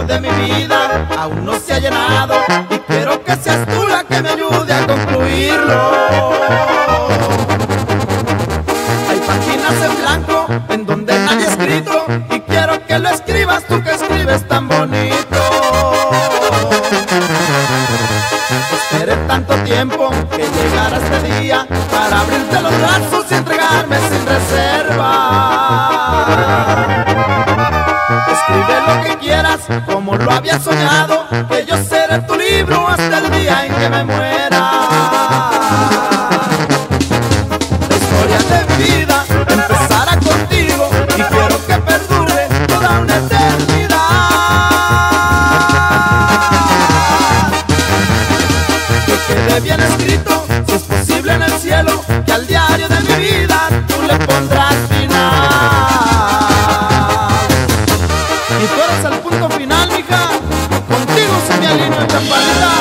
de mi vida aún no se ha llenado y quiero que seas tú la que me ayude a concluirlo. Hay páginas en blanco en donde nadie ha escrito y quiero que lo escribas tú que escribes tan bonito. Esperé tanto tiempo que llegara este día para abrirte los brazos y entregarme sin reserva. Escribe lo que quieras como lo había soñado, que yo seré tu libro hasta el día en que me muera. La historia de mi vida empezará contigo y quiero que perdure toda una eternidad. Que quede bien escrito, si es posible en el cielo, que al diario de mi vida tú le pondrás final. Y tú eres el punto final, mija, contigo se me alineo en Champalita.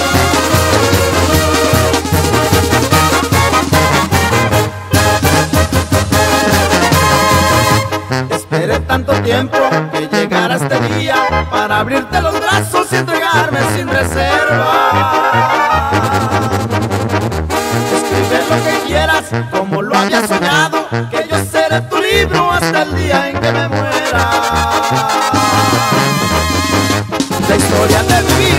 Esperé tanto tiempo que llegara este día para abrirte los brazos y entregarme sin reserva. Escribe lo que quieras como lo había soñado, que yo seré tu libro hasta el día en que me muera. La historia de mi vida